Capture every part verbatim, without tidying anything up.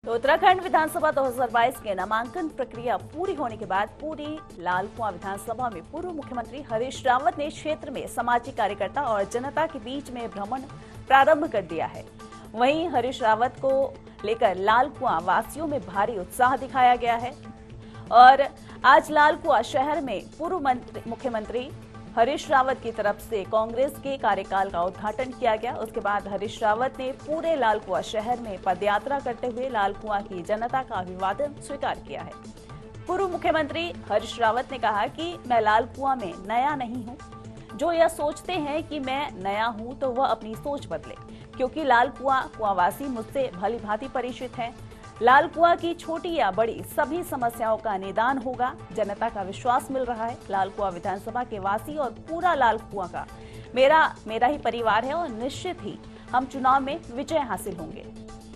तो उत्तराखंड विधानसभा दो हज़ार बाईस के नामांकन प्रक्रिया पूरी होने के बाद पूरी लाल कुआं विधानसभा में पूर्व मुख्यमंत्री हरीश रावत ने क्षेत्र में सामाजिक कार्यकर्ता और जनता के बीच में भ्रमण प्रारंभ कर दिया है। वहीं हरीश रावत को लेकर लाल कुआं वासियों में भारी उत्साह दिखाया गया है और आज लाल कुआं शहर में पूर्व मुख्यमंत्री हरीश रावत की तरफ से कांग्रेस के कार्यकाल का उद्घाटन किया गया। उसके बाद हरीश रावत ने पूरे लाल कुआं शहर में पदयात्रा करते हुए लाल कुआं की जनता का अभिवादन स्वीकार किया है। पूर्व मुख्यमंत्री हरीश रावत ने कहा कि मैं लाल कुआं में नया नहीं हूं। जो यह सोचते हैं कि मैं नया हूं तो वह अपनी सोच बदले, क्योंकि लाल कुआं कुआंवासी मुझसे भली भांति परिचित हैं। लाल कुआं की छोटी या बड़ी सभी समस्याओं का निदान होगा। जनता का विश्वास मिल रहा है। लाल कुआं विधानसभा के वासी और पूरा लाल कुआं का मेरा मेरा ही परिवार है और निश्चित ही हम चुनाव में विजय हासिल होंगे।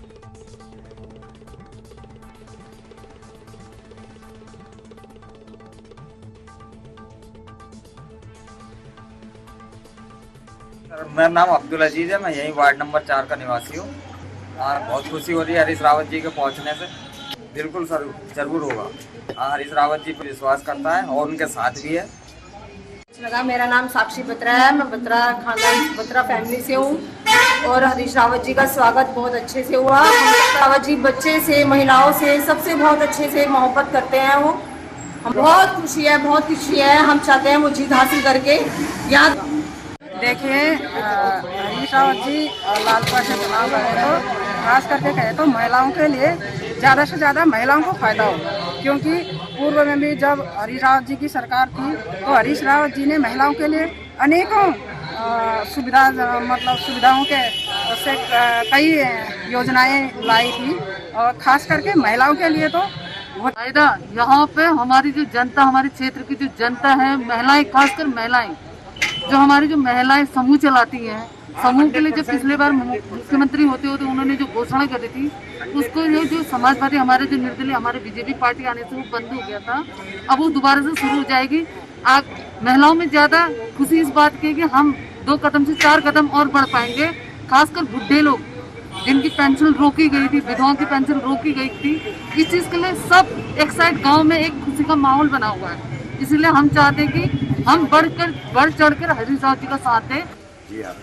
मेरा नाम अब्दुल अजीज है। मैं यही वार्ड नंबर चार का निवासी हूँ। बहुत खुशी हो रही है हरीश रावत जी के पहुंचने से। बिल्कुल सर, जरूर होगा। हरीश रावत जी पर विश्वास करता है और उनके साथ भी है। लगा मेरा नाम साक्षी बत्रा है। मैं बत्रा खानदान बत्रा फैमिली से हूँ और हरीश रावत जी का स्वागत बहुत अच्छे से हुआ। रावत जी बच्चे से, महिलाओं से, सबसे बहुत अच्छे से मोहब्बत करते हैं। वो हम बहुत खुशी है, बहुत खुशी है। हम चाहते हैं वो जीत हासिल करके यहाँ। देखिए, हरीश रावत जी लाल कुआं से चुनाव लड़े तो खास करके कहे तो महिलाओं के लिए ज़्यादा से ज़्यादा महिलाओं को फायदा हो, क्योंकि पूर्व में भी जब हरीश रावत जी की सरकार थी तो हरीश रावत जी ने महिलाओं के लिए अनेकों सुविधा मतलब सुविधाओं के से कई योजनाएं लाई थी और खास करके महिलाओं के लिए तो फायदा। यहाँ पे हमारी जो जनता, हमारे क्षेत्र की जो जनता है, महिलाएं, खासकर महिलाएं, जो हमारी जो महिलाएं समूह चलाती हैं, समूह के लिए जब पिछले बार मुख्यमंत्री होते होते उन्होंने जो घोषणा करी थी उसको ये जो समाजवादी हमारे जो निर्दलीय हमारे बीजेपी पार्टी आने से वो बंद हो गया था, अब वो दोबारा से शुरू हो जाएगी। आज महिलाओं में ज्यादा खुशी इस बात की कि हम दो कदम से चार कदम और बढ़ पाएंगे। खासकर बुढ़े लोग जिनकी पेंशन रोकी गई थी, विधवाओं की पेंशन रोकी गई थी, इस चीज के लिए सब एक साइड गाँव में एक खुशी का माहौल बना हुआ है। इसलिए हम चाहते हैं कि हम बढ़कर बढ़ चढ़कर हरीश रावत जी का साथ दें। जी हाँ,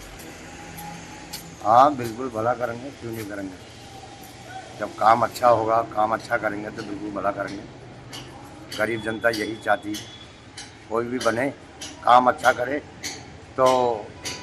हाँ बिल्कुल भला करेंगे, क्यों नहीं करेंगे। जब काम अच्छा होगा, काम अच्छा करेंगे तो बिल्कुल भला करेंगे। गरीब जनता यही चाहती है, कोई भी बने काम अच्छा करे तो